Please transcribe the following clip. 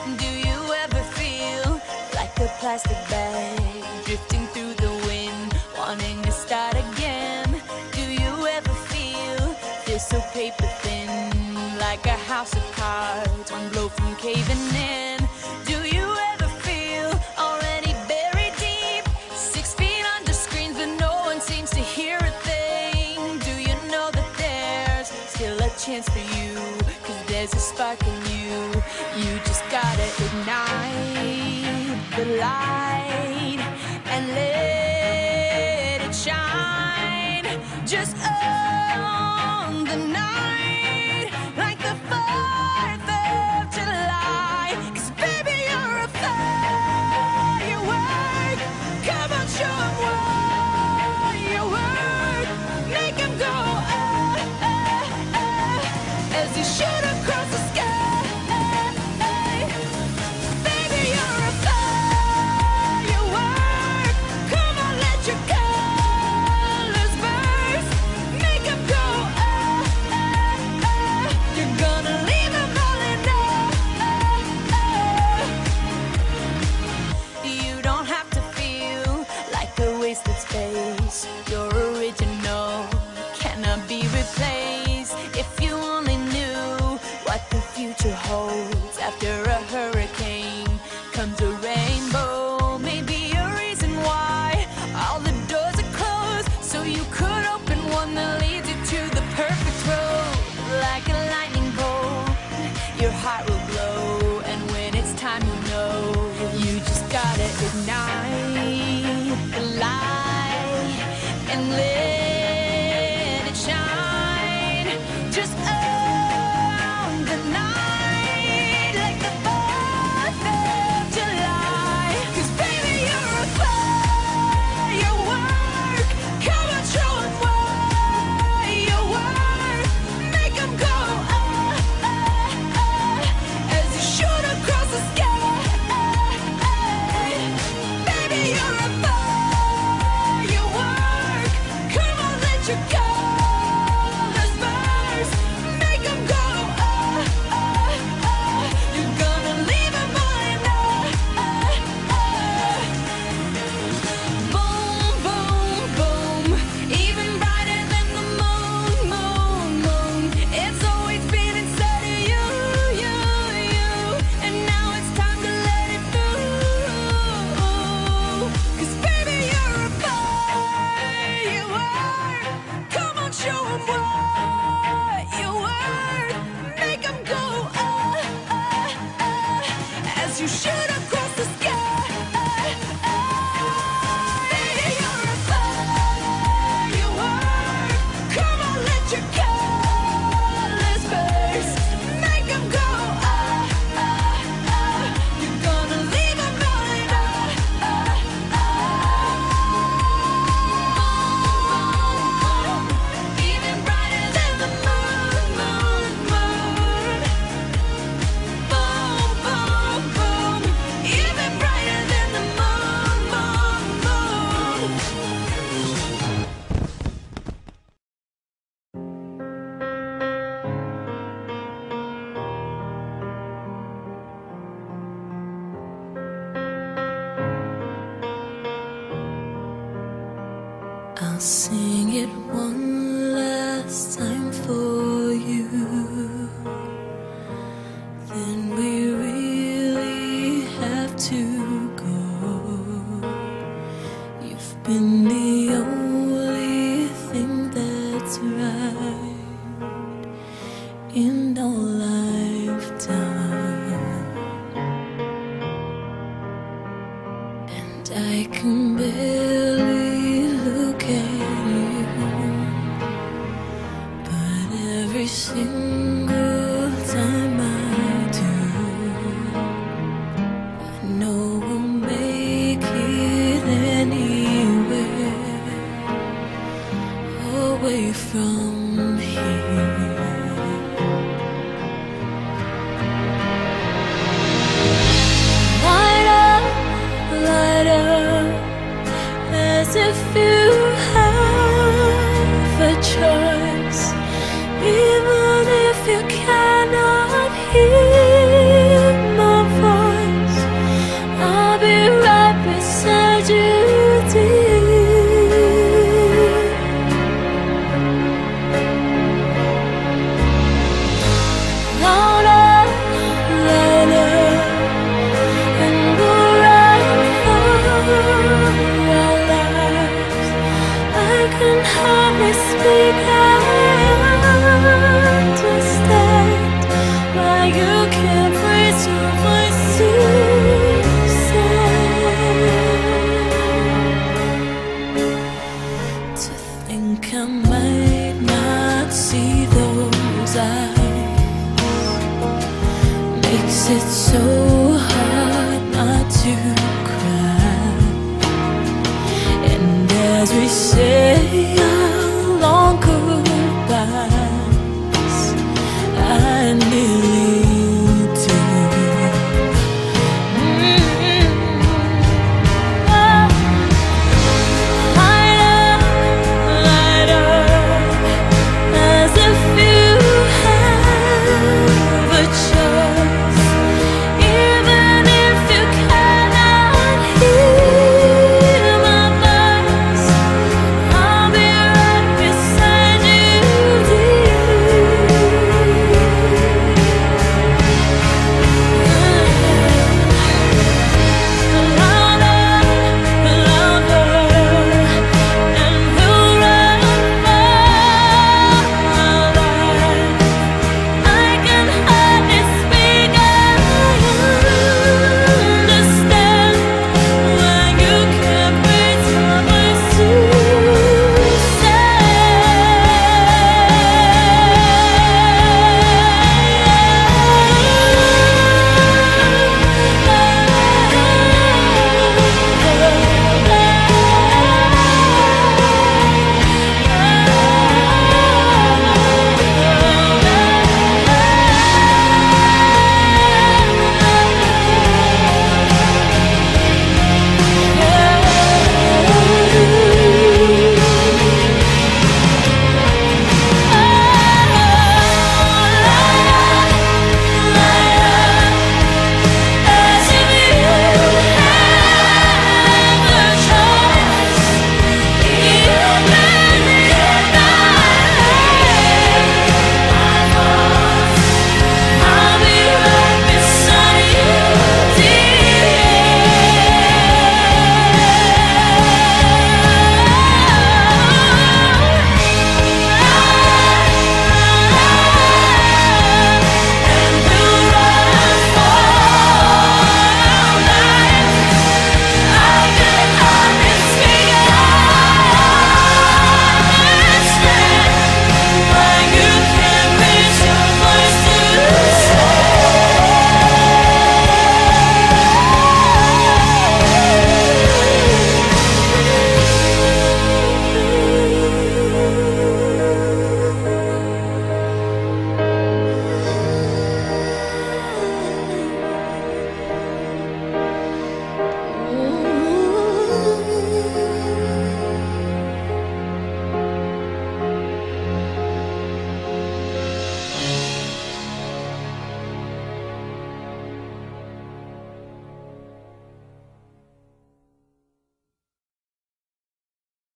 Do you ever feel like a plastic bag drifting through the wind, wanting to start again? Do you ever feel so paper thin, like a house of cards, one blow from caving in? Do you ever feel already buried deep, 6 feet under screens, but no one seems to hear a thing? Do you know that there's still a chance for you, 'cause there's a spark in you? You just gotta ignite the light and let it shine. Just on the night, like the 4th of July. 'Cause baby, you're a firework. Come on, show 'em what you work. Make 'em go, as you shoot across the sky. Baby, you're a firework. Come on, let your colors burst. Make 'em go, you're gonna leave 'em all in You don't have to feel like a wasted space. You're original, cannot be replaced. If you only knew what the future holds. After a hurricane comes a rainbow. Maybe a reason why all the doors are closed, so you could open one that leads you to the perfect road. Like a lightning bolt, your heart will glow, and when it's time, you'll know. You just gotta ignite the light and let it shine. Just on the night, like the 4th of July. 'Cause baby, you're a firework. Come on, show 'em what you work. Make 'em go, as you shoot across the sky. Baby, you're a firework. Come on, let your colors burst. Make 'em go, you're gonna leave 'em all in Boom, boom, boom. Even brighter than the moon, moon, moon. It's always been inside of you, you, you. And now it's time to let it through. 'Cause baby, you're a firework. Come on, show 'em what you worth. Make 'em go, as you shoot across the sky. Baby, you're a firework. Come on, let your colors burst. Make 'em go, you're gonna leave 'em all in Even brighter than the moon, moon, moon. Boom, boom, boom. Even brighter than the moon, moon, moon. I'll sing it one last time for you. Then we really have to go. You've been the only thing that's right in our lifetime. And I can barely look at you, but every single time I do, I know so hard not to cry. And as we say